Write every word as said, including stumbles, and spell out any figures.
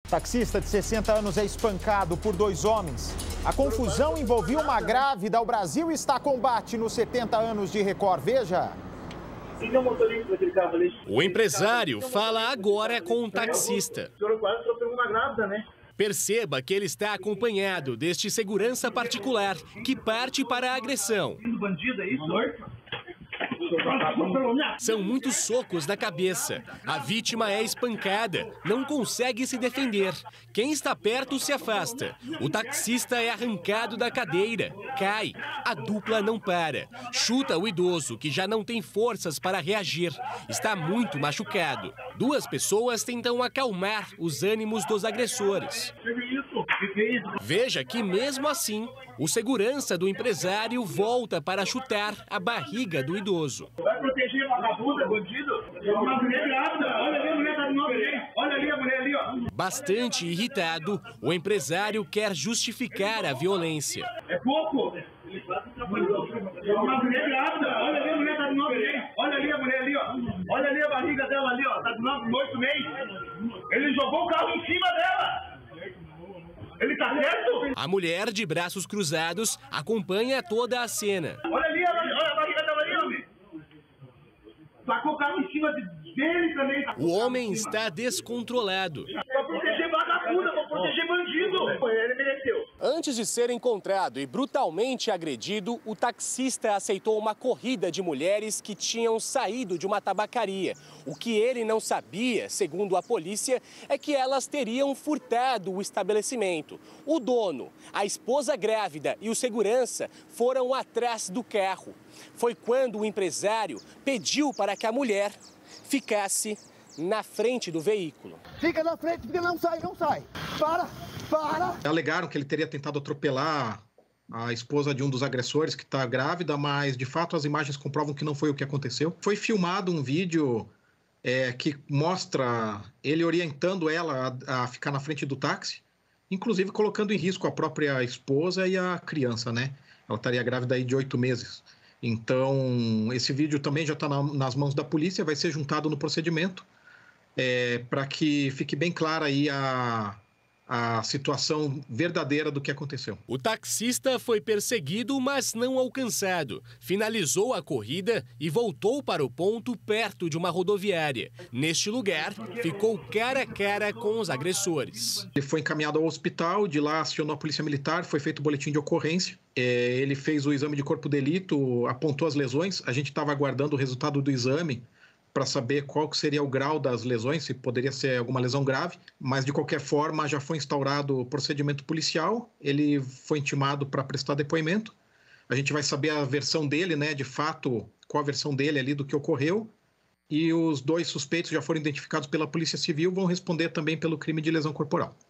Taxista de sessenta anos é espancado por dois homens. A confusão envolvia uma grávida. O Brasil está a combate nos setenta anos de Record. Veja. O empresário fala agora com um taxista. Perceba que ele está acompanhado deste segurança particular que parte para a agressão. São muitos socos na cabeça. A vítima é espancada, não consegue se defender. Quem está perto se afasta. O taxista é arrancado da cadeira, cai. A dupla não para. Chuta o idoso, que já não tem forças para reagir. Está muito machucado. Duas pessoas tentam acalmar os ânimos dos agressores. Veja que, mesmo assim, o segurança do empresário volta para chutar a barriga do idoso. Vai proteger a vagabunda, bandido? Uma mulher grávida. Olha ali, a mulher tá de novo ali. Olha ali, a mulher ali, ó. Bastante irritado, o empresário quer justificar a violência. É pouco? Uma mulher grávida. Olha ali, a mulher tá de novo ali. Olha ali, a mulher ali, ó. Olha ali a barriga dela ali, ó. Tá de nove, oito meses. Ele jogou o carro em cima dela. Ele tá certo? A mulher, de braços cruzados, acompanha toda a cena. Olha ali, olha a barriga dela ali, homem. Tacou o carro em cima dele também. O homem está descontrolado. Pra proteger vagabunda, pra proteger bandido. Ele mereceu. Antes de ser encontrado e brutalmente agredido, o taxista aceitou uma corrida de mulheres que tinham saído de uma tabacaria. O que ele não sabia, segundo a polícia, é que elas teriam furtado o estabelecimento. O dono, a esposa grávida e o segurança foram atrás do carro. Foi quando o empresário pediu para que a mulher ficasse na frente do veículo. Fica na frente porque não sai, não sai. Para! Para. Alegaram que ele teria tentado atropelar a esposa de um dos agressores que está grávida, mas de fato as imagens comprovam que não foi o que aconteceu. Foi filmado um vídeo é, que mostra ele orientando ela a, a ficar na frente do táxi, inclusive colocando em risco a própria esposa e a criança, né? Ela estaria grávida aí de oito meses. Então, esse vídeo também já está na, nas mãos da polícia, vai ser juntado no procedimento é, para que fique bem clara aí a... a situação verdadeira do que aconteceu. O taxista foi perseguido, mas não alcançado. Finalizou a corrida e voltou para o ponto perto de uma rodoviária. Neste lugar, ficou cara a cara com os agressores. Ele foi encaminhado ao hospital, de lá acionou a polícia militar, foi feito o boletim de ocorrência. É, ele fez o exame de corpo de delito, apontou as lesões. A gente estava aguardando o resultado do exame para saber qual seria o grau das lesões, se poderia ser alguma lesão grave, mas de qualquer forma já foi instaurado o procedimento policial, ele foi intimado para prestar depoimento, a gente vai saber a versão dele, né, de fato, qual a versão dele ali do que ocorreu, e os dois suspeitos já foram identificados pela Polícia Civil, vão responder também pelo crime de lesão corporal.